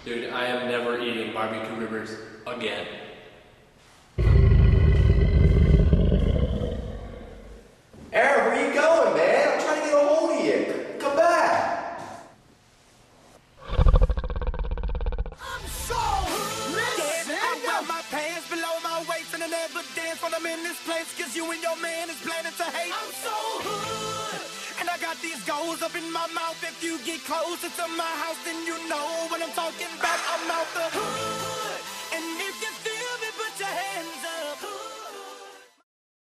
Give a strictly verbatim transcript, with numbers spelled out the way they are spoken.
Dude, I am never eating barbecue ribbers again. Aaron, where you going, man? I'm trying to get a hold of you. Come back. I'm so listen. I wear my pants below my waist and I never dance when I'm in this place. Cause you and your man is planning to hate. I'm so hood. And I got these goals up in my mouth. If you get closer to my house, then you know what I'm talking about. I'm out the hood.